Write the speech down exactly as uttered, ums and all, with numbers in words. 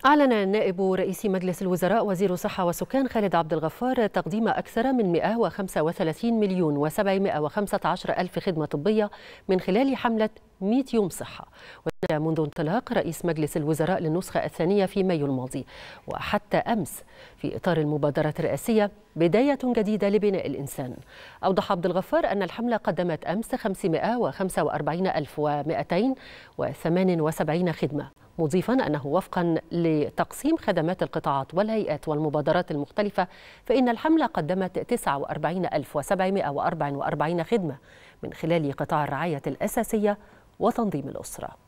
أعلن نائب رئيس مجلس الوزراء وزير الصحة والسكان خالد عبد الغفار تقديم أكثر من مئة وخمسة وثلاثين مليون وسبعمئة وخمسة عشر ألف خدمة طبية من خلال حملة مئة يوم صحة، وذلك منذ انطلاق رئيس مجلس الوزراء للنسخة الثانية في مايو الماضي وحتى أمس في إطار المبادرة الرئاسية بداية جديدة لبناء الإنسان. أوضح عبد الغفار أن الحملة قدمت أمس خمسمئة وخمسة وأربعين ألف ومئتين وثمانية وسبعين خدمة، مضيفا أنه وفقا لتقسيم خدمات القطاعات والهيئات والمبادرات المختلفة فإن الحملة قدمت تسعة وأربعين ألف وسبعمئة وأربعة وأربعين خدمة من خلال قطاع الرعاية الأساسية وتنظيم الأسرة.